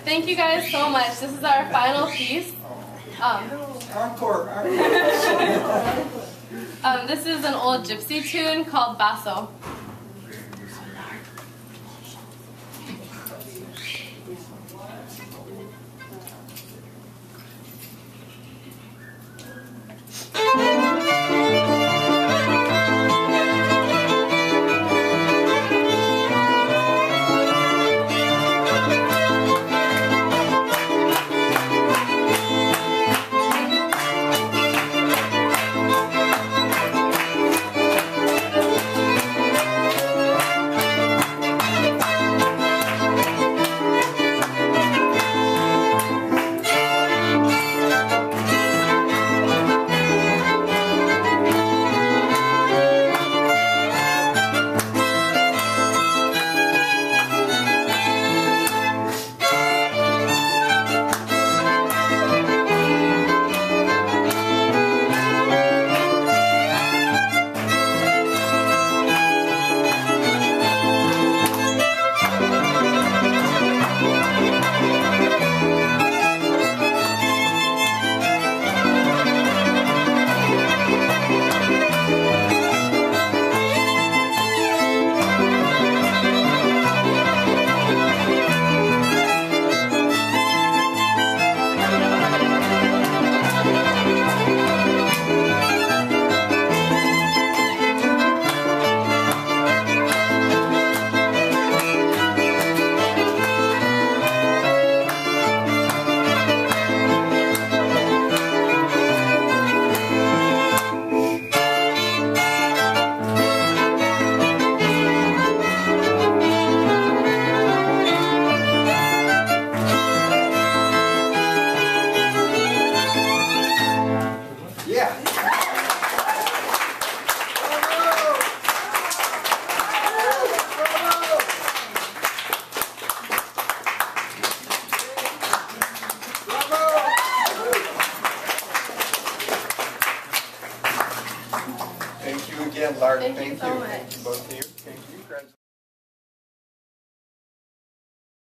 Thank you guys so much. This is our final piece. Encore. This is an old gypsy tune called Basso. Thank you again, Larks. Thank you so much. Both of you.